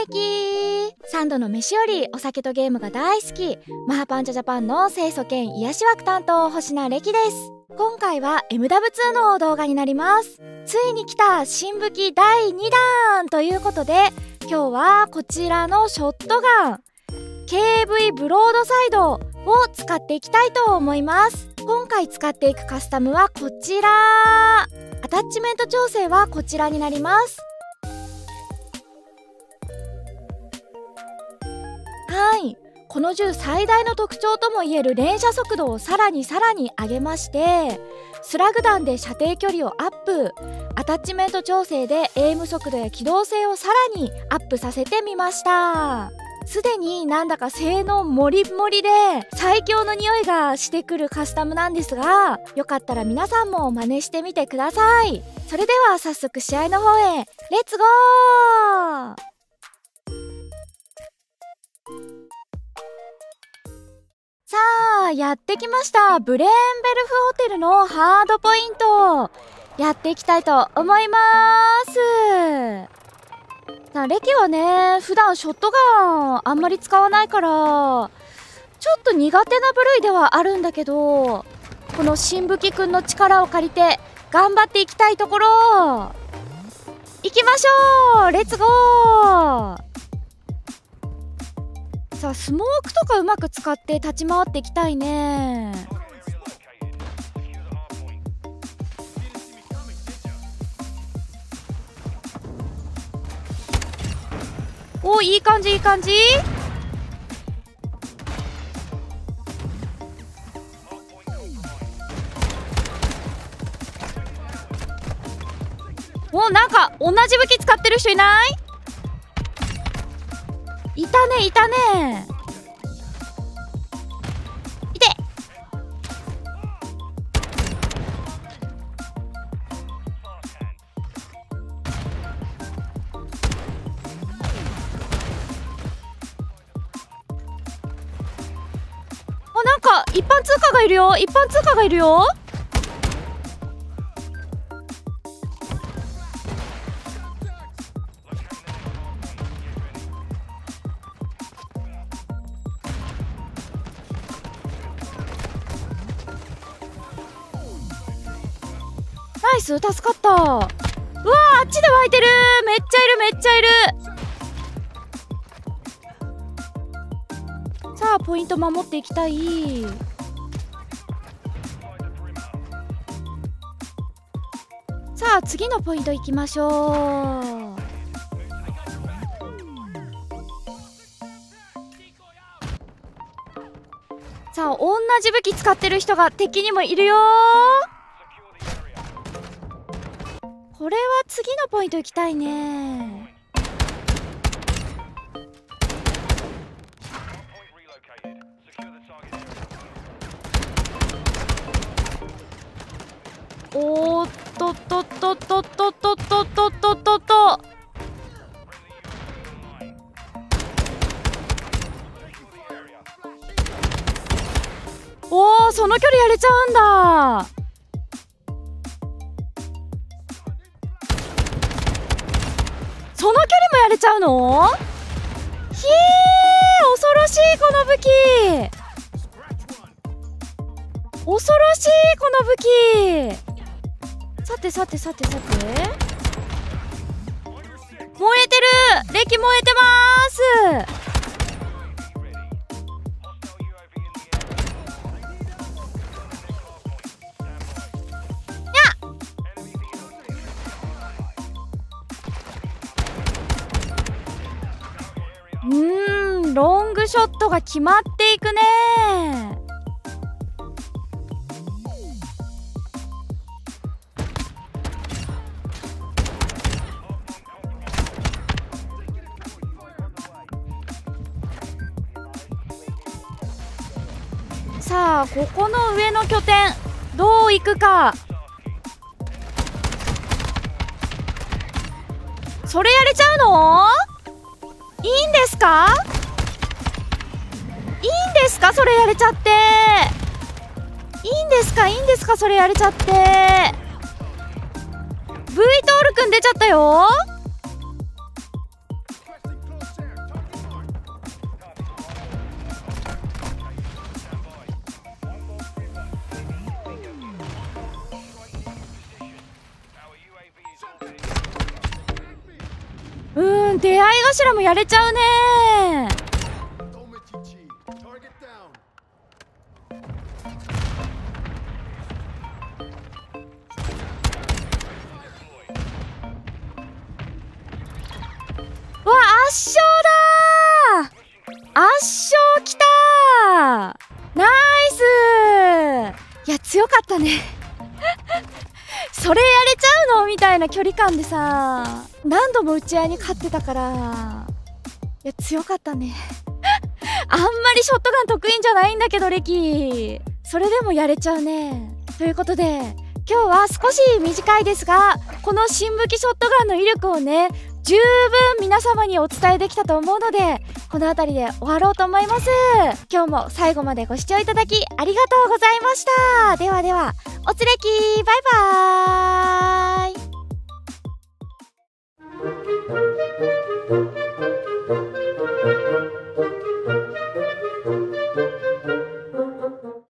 き。3度の飯よりお酒とゲームが大好き、マハパンチャジャパンの清楚兼癒し枠担当星名歴です。今回は MW2 の動画になります。ついに来た新武器第2弾ということで、今日はこちらのショットガン KV ブロードサイドを使っていきたいと思います。今回使っていくカスタムはこちら。アタッチメント調整はこちらになります。はい、この銃最大の特徴ともいえる連射速度をさらに上げまして、スラグ弾で射程距離をアップ、アタッチメント調整でエイム速度や機動性をさらにアップさせてみました。すでになんだか性能もりもりで最強の匂いがしてくるカスタムなんですが、よかったら皆さんも真似してみてください。それでは早速試合の方へレッツゴー。さあ、やってきました。ブレーンベルフホテルのハードポイントやっていきたいと思います。さあ、レキはね、普段ショットガンあんまり使わないからちょっと苦手な部類ではあるんだけど、この新武器くんの力を借りて頑張っていきたいところ。行きましょう。レッツゴー。さあ、スモークとかうまく使って立ち回っていきたいね。お、いい感じいい感じ。お、なんか同じ武器使ってる人いない？いたねいたね。いて。あ、なんか一般通貨がいるよ。一般通貨がいるよ。ナイス、助かった。うわー、あっちで湧いてる。めっちゃいるめっちゃいる。さあ、ポイント守っていきたい。さあ、次のポイント行きましょう。さあ、同じ武器使ってる人が敵にもいるよ。これは次のポイント行きたいね。おーっとっとっとっとっとっとっとっとっとっとっと。おー、その距離やれちゃうんだ。その距離もやれちゃうの？ひえー、恐ろしいこの武器。恐ろしいこの武器。さてさてさてさて、燃えてる。レキ燃えてます。ロングショットが決まっていくね。さあ、ここの上の拠点どういくか。それやれちゃうの？いいんですか？いいんですか？それやれちゃって。いいんですか？いいんですか？それやれちゃって。V トールくん出ちゃったよ。 出会い頭もやれちゃうね。わ、圧勝だー。圧勝きたー。ナイス。いや、強かったねそれやれちゃうのみたいな距離感でさ、何度も打ち合いに勝ってたから、いや強かったねあんまりショットガン得意んじゃないんだけど、レキそれでもやれちゃうね。ということで今日は少し短いですが、この新武器ショットガンの威力をね、十分皆様にお伝えできたと思うので、この辺りで終わろうと思います。今日も最後までご視聴いただきありがとうございました。ではでは、おつれきバイバーイ。